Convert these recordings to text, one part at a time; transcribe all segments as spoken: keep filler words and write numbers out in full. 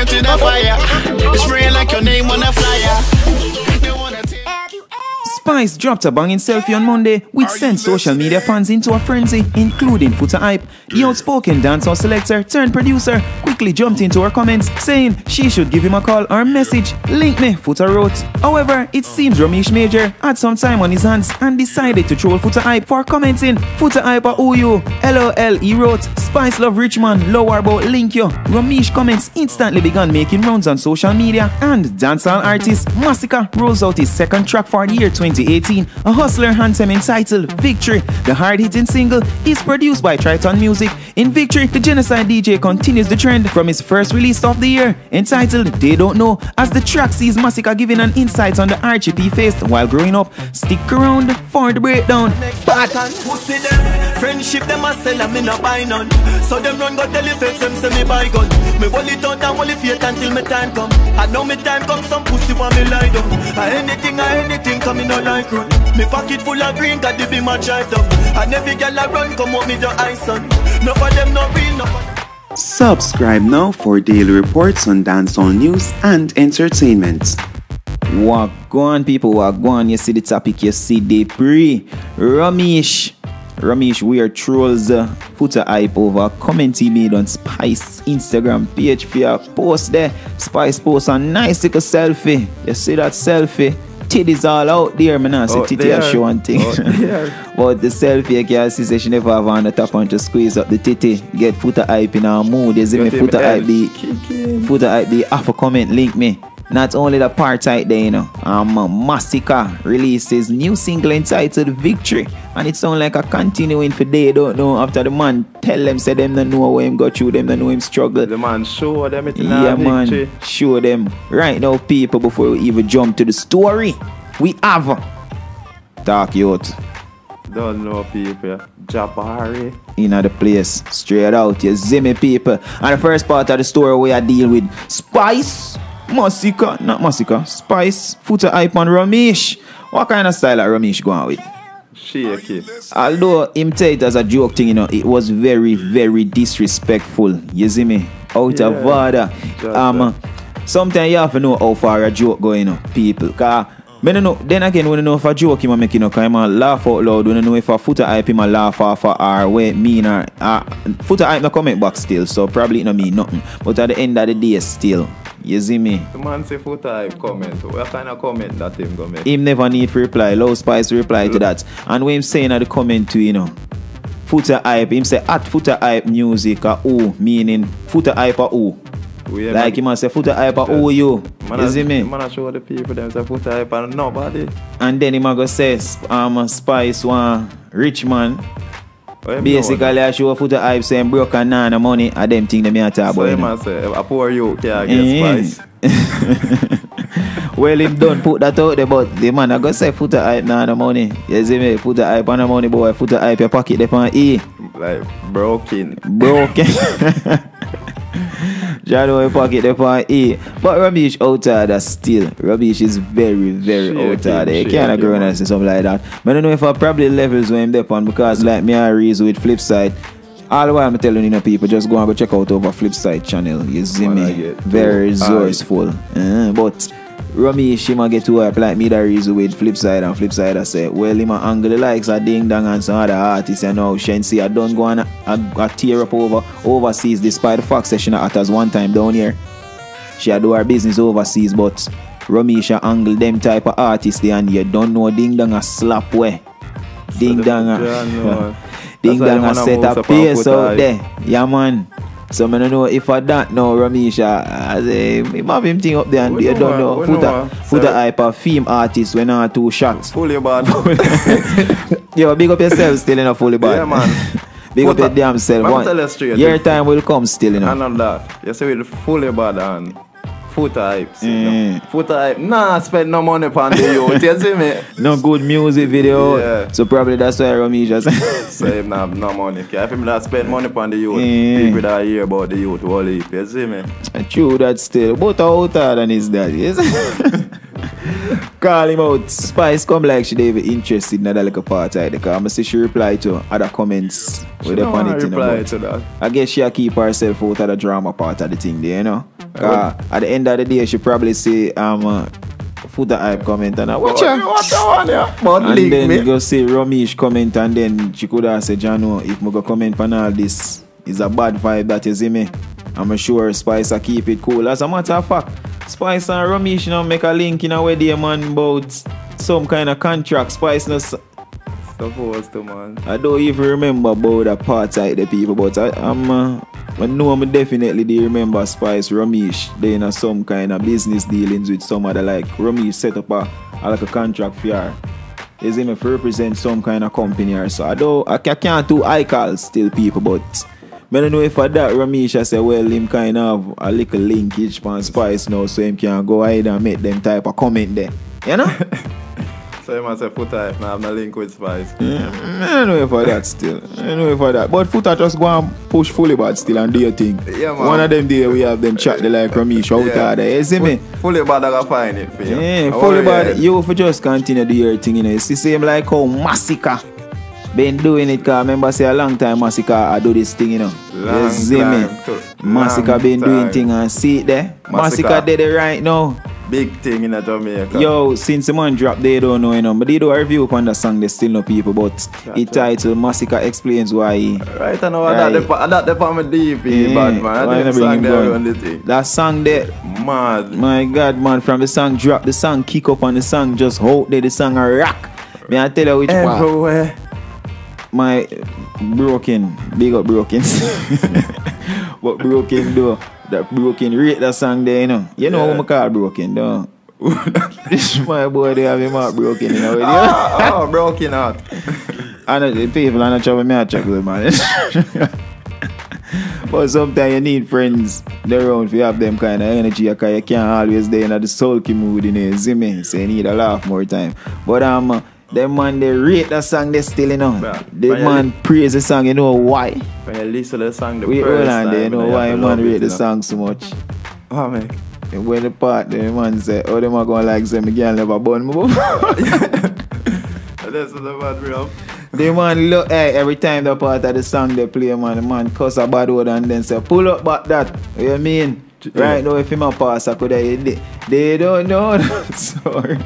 it in a fire. Spray like your name on a flyer. Spice dropped a banging selfie on Monday, which sent social media fans into a frenzy, including Foota Hype. The outspoken dancehall selector turned producer quickly jumped into her comments, saying she should give him a call or message. Link me, Foota wrote. However, it seems Ramesh Major had some time on his hands and decided to troll Foota Hype for commenting, Foota Hype are you? LOL, he wrote. Spice love Richmond, lower about link yo. Ramesh comments instantly began making rounds on social media, and dancehall artist Masicka rolls out his second track for the year twenty eighteen, a hustler anthem entitled Victory. The hard-hitting single is produced by Triton Music. In Victory, the Genocide D J continues the trend from his first release of the year, entitled They Don't Know, as the track sees Masicka giving an insight on the hardship he faced while growing up. Stick around for the breakdown. Friendship them a sell and me not buy none. So them run go tell the fakes them say me buy gun. Me hold it out and hold it fake until me time come. And now me time come some pussy want me lie down. A anything, a anything coming out like run. Me pocket full of green got the be my drive up. And every girl I run come out me the ice on. No for them no real, no for Subscribe now for daily reports on dancehall news and entertainment. What go on, people? What go on? You see the topic, you see the pre Ramesh. Ramesh weird trolls uh, Foota Hype over comment he made on Spice Instagram page for a post there. Spice post a nice little selfie. You see that selfie? Titties all out there, man. I say titty a show and thing. But the selfie, I can see say she never have on the top and to squeeze up the titty. Get Foota Hype in our mood. You see me Foota Hype the Foota Hype the half a comment link me. Not only the part right there, you know, um, Masicka releases new single entitled Victory, and it sounds like a continuing for they don't know after the man tell them, say them don't know where him go through, them don't know him struggle. The man show them it in yeah, man, victory. Show them. Right now, people, before we even jump to the story, we have Dark Youth. Don't know people. Jabari. In the place, straight out, you see me, people. And the first part of the story we are deal with Spice. Masicka, not Masicka, Spice, Foota Hype and Ramesh. What kind of style that Ramesh going with? Shaky. Although him take it as a joke thing, you know, it was very, very disrespectful. You see me? Out yeah. of order. Um, sometimes you have to know how far a joke going, you know, people. Cause I don't know, then again, when you know if a joke him making, you know, cause him a laugh out loud. When you know if a Foota Hype him a laugh off for or way mean or uh, Foota Hype no comment back still, so probably it no mean nothing. But at the end of the day, still. You see me? The man say Foota Hype comment. What kind of comment that him go make? Him never need to reply. Low Spice reply to that. And when him saying at the comment to, you know, Foota Hype, him say at Foota Hype music or who, meaning Foota Hype or who. Yeah, like man, him a say Foota Hype or who you. Man you see me? Man a show the people them say Foota Hype and nobody. And then him a go say um, Spice one rich man. Basically, I show Foota Hype saying broke and none money, and them thing them here talk about. So him a say, a poor you can't get Spice. Well, him don't put that out there, but the man I go say Foota Hype none money. You see me? Foota Hype and money, boy. Foota Hype your pocket they on E. Like broken. Broken. Jano your pocket they on E. But Ramesh out of that still. Ramesh is very, very shaky, out of there. You can't go and say something like that. But I don't know if I probably levels when him there on, because like me I reason with Flipside. All the while I'm telling you know people just go and go check out over Flipside channel. You see me? Very resourceful. Uh, but Ramesh him a get to up like me that reason with Flipside, and Flipside I say, well him a angle the likes of Ding Dong and some other artists, and now Shensi I don't go and a, a, a tear up over overseas despite the fact that she not at us one time down here. She a do her business overseas, but Ramesh a angle them type of artists there, and you don't know Ding Dong a slap way. Ding Dong a Ding Dong a set a pace out there. Yeah man. So I don't know if I don't know Ramesh, I say, him have him thing up there and you don't know. Foota, Foota Hype a film artist when I two shots. Fully bad. Yo, big up yourself still in a fully bad. Yeah man. Big up your damn self. One, tell you straight, your time will come still, you know. And on that, you say with fully bad and Foota Hype. Mm. You know? Foota Hype, nah, spend no money on the youth, you see me? No good music video. Yeah. So probably that's why Ramesh just so him not have no money. If him not spend money on the youth, mm. people that hear about the youth will heap, you see me? True that still. But how hard than is that, yes? Call him out. Spice come like she David interested in that like a part of it. Because I'm see she reply to other comments with the on it. Reply to that. I guess she'll keep herself out of the drama part of the thing there, you know. Cause at the end of the day, she probably say, um, uh, Foota Hype comment and I watch her. What the one, yeah? But And link then me. go say Ramesh comment and then she could have said, Jano, if I go comment on all this, it's a bad vibe that is in me. I'm sure Spice will keep it cool. As a matter of fact, Spice and Ramesh now make a link in a way there, man, about some kind of contract. Spice no, Supposed to, man. I don't even remember about that part of the people, but I, I'm, uh, I know I'm definitely they remember Spice Ramesh. They in some kind of business dealings with some other like Ramesh set up a, a like a contract for her. Is him if represent some kind of company or so. I don't I, I can't do I call still people, but I don't know if for that Ramesh I say well him kind of a little linkage on Spice now so him can go ahead and make them type of comment there. You know? So you must say Foota Hype now have no link with Spice. Mm, I don't know if for that still. I don't know if for that. But Foota just go and push fully bad still and do your thing. Yeah, man. One of them day we have them chat they like Ramesh out Yeah. there. You see me? Fully bad I gotta find it for you. Yeah, How fully are bad. you? You for just continue do your thing, you know. You see same like how Massacre been doing it, cause remember say a long time Massacre I do this thing, you know. Long you see time me? too. Massacre Long been doing time. thing and see it there. Massacre. Massacre did it right now. Big thing in Jamaica. Yo, since the man dropped, they don't know, you know. But they do a review upon the song, they still know people. But it titled Massacre explains why. He, Right, I know Right. that the that the from D P, bad man. why I not didn't bring song him there going? on the thing. That song there, Mad. my God, man, from the song drop, the song kick up on the song just hold there, the song a rock. Me I tell you which part. Everywhere. My Broken, big up Broken. What Broken do? That Broken rate that song there, you know. You know Yeah. what I call Broken, though. This my boy, they have him out broken, you know. oh, oh, broken out. And the people are not trying to check with man. But sometimes you need friends around if you have them kind of energy because you can't always stay in the sulky mood, you know, you see me? So you need a laugh more time. But um them man they rate that song they still, you know. Yeah. The When you man praise the song, you know why? When you listen to the song the We first all on time, there, you know you why have to man love rate it, the you know. song so much. Oh, man. And when the part the man say, oh them are gonna like say me girl never born me before. That's the bad real. The man look, hey, every time the part of the song they play, man, the man cuss a bad word and then say, pull up back that. What you mean? Yeah. Right now, if him a pass, I could have, they, they don't know. Sorry.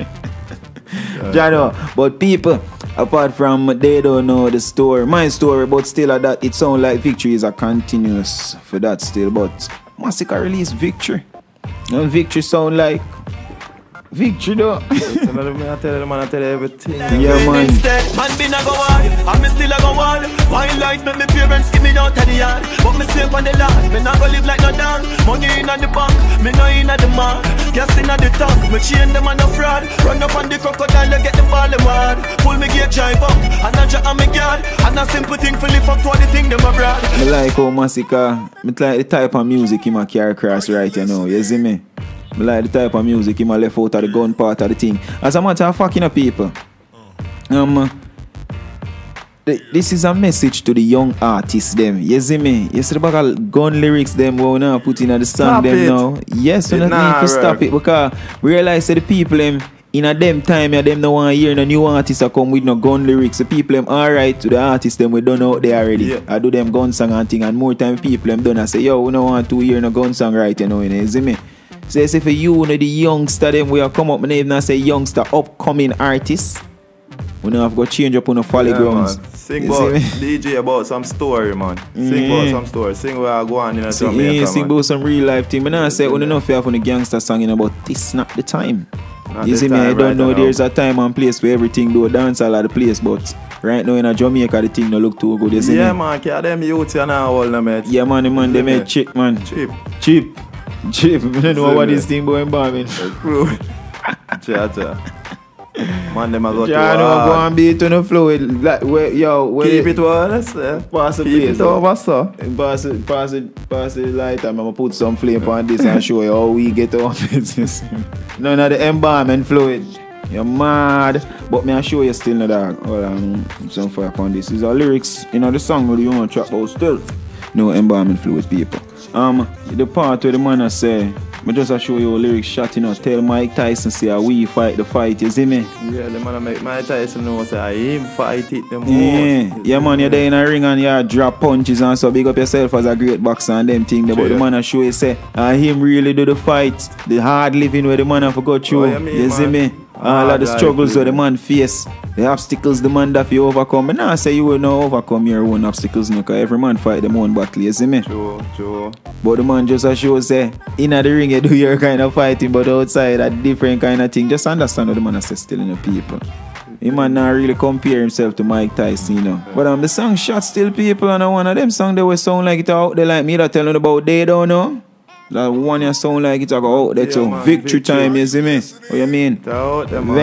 Jano, but people, apart from they don't know the story, my story, but still at that, it sounds like Victory is a continuous for that still, but Massacre release Victory. And Victory sound like Victory though. You know, me I tell you, man, I tell you everything. Yeah, man. Instead, man been a go on, and me still a go on. Wine light make me parents give me out of the yard. But me safe on the land, me not go live like no dog. Money in the bank, me no in the mark. Gas in the tank, me chain them on the fraud. Run up on the crocodile, I get the ball them hard. Pull me gear drive up, and I jack on me guard. And a simple thing for lift up to the thing them abroad. Me like how Massacre, me like the type of music him a carry across right, you know, you see me? Me like the type of music him a left out of the gun part of the thing. As a matter of fact, you know, people, um, th- this is a message to the young artists them, you see me? You see the back of gun lyrics them we now put in the song Stop them it. now. Yes, we It not nah need to stop work. it because we realize that the people them in a them time, yeah, them no want hear no new artists that come with no gun lyrics. The people them alright to the artists them we done out there already. Yeah. I do them gun song and thing, and more time people them done I say, yo, we don't want to hear no gun song right, you know, you know, you see me? So you say for you, you know, the youngster them we are come up, my name now say youngster upcoming artists. We don't have to change up on the folly Yeah, grounds. man. Sing You about see me? D J about some story, man. Sing Yeah. about some story. Sing where I go on in a Sing, Jamaica, yeah, sing man. about some real life thing. But now I say, when enough you have on the gangster song, you know, but this not the time. Not You the see me, I time don't right know now. there's a time and place where everything do dance all of the place, but right now in a Jamaica the thing no look too good, you see Yeah, me? man. Cause them youths you now all them, mate. Yeah, man, the man, they Yeah. made cheap, man. Cheap. Cheap. Cheap. I don't know See what me? this thing boy embalming. True. Cha cha. Man, them a go to Yeah, I know, go hard. and beat on the floor with, like, where, yo, where Keep it well, let's say. Pass the Keep place, it over, so. Pass it, pass it, pass it light. I'm gonna put some flame on this and show you how we get our business. None of the embalming fluid. You're mad. But me I show you still no dog. Hold on, some fire on this. Is our lyrics, you know the song where you want to trap out still. No embalming fluid people. Um the part where the man I say I just a show you a lyric shot, you know. Tell Mike Tyson say we fight the fight, you see me? Yeah, the man make Mike Tyson know say him fight it the most. Yeah, yeah man, you're there in a ring and you drop punches and so big up yourself as a great boxer and them thing. But the man a show you say, uh, him really do the fight, the hard living where the man have to go through. Oh, you, mean, you see me? All of the struggles where the man face, the obstacles the man that you overcome. And now I say you will not overcome your own obstacles, because every man fight them own battle, you see me? True, true. But the man just a show say, in the ring you do your kind of fighting, but outside a different kind of thing. Just understand what the man says still in the people. He man not really compare himself to Mike Tyson, you know. But um, the song shot still people, and one of them songs they will sound like it out there like me that telling about they don't know. That one you sound like it go out there yeah, too. Man, victory, victory time, you see me? What you mean? Out there, man.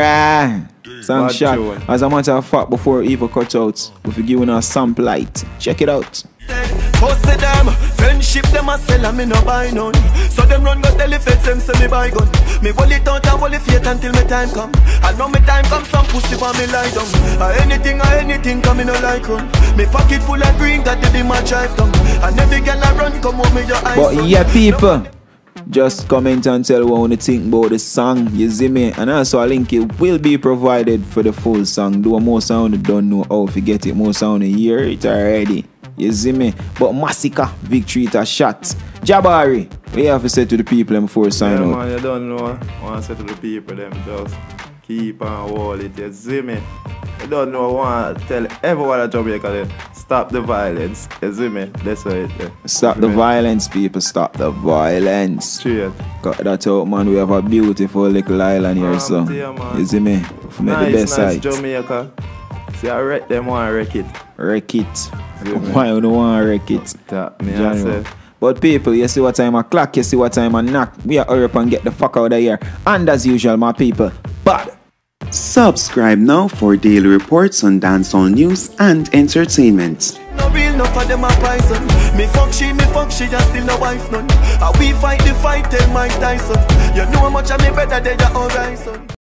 Victory! Song Bad shot. Tune. As a matter of fact, before even cut out, we'll be giving a sample light. Check it out. Post them, friendship them a sell and me no buy none. So them run go tell the feds them say me buy gun. Me hold it out and hold it faith until me time come. And now me time come some pussy for me lie down. Or anything or anything come me no like run. Me pocket full of green got the be my drive down. And every girl I run come home with your eyes. But yeah people, just comment and tell what you think about the song, you see me? And also a link it will be provided for the full song. Do more sound you don't know how to get it. More sound you hear it already. You see me? But Massacre, victory it a shot. Jabari, what you have to say to the people before sign yeah, out? Man, you don't know. I want to say to the people them just keep on wall it, you see me? You don't know, I want to tell everyone at Jamaica them, stop the violence, you see me? That's what it is. Stop the violence, people, stop the violence. Straight. Got that out, man, we have a beautiful little island here, so. Yeah, you see me? We make nice, the best nice site. Jamaica. See, I wreck them, want to wreck it. Wreck it. Why you don't want to wreck it? That me I say. But people, you see what time I clock, you see what time I knock. We are hurry up and get the fuck out of here. And as usual, my people, bad. Subscribe now for daily reports on dancehall news and entertainment. No real enough for them a poison. Me fuck she, me fuck she, just still no wife none. And we fight the fight, tell Mike Tyson. You know how much of me better than your horizon.